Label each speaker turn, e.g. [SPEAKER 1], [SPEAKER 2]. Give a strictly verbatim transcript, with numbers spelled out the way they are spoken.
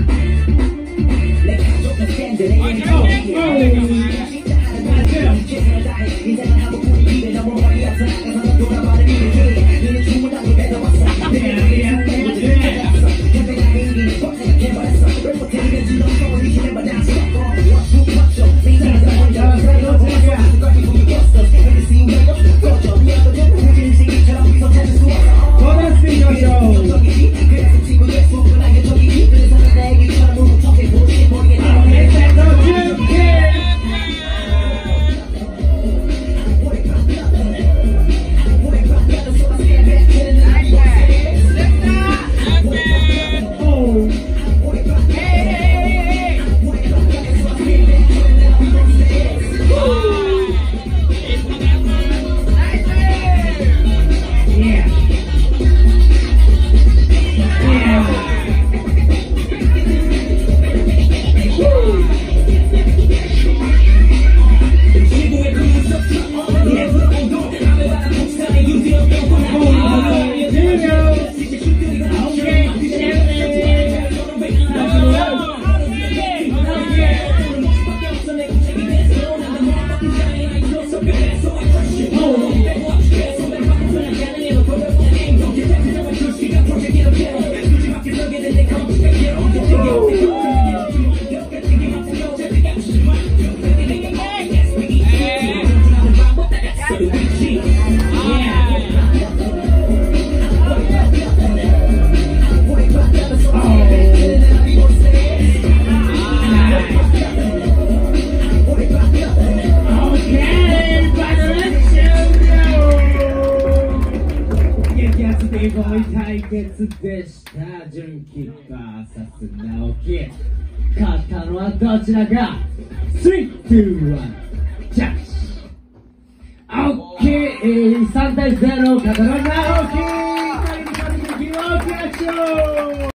[SPEAKER 1] 対決でした。純喜 ブイエス 直樹。勝ったのはどちらか。スリー、ツー、ワン、ジャッジ。オッケー、さん対ゼロ、勝ったのは直樹。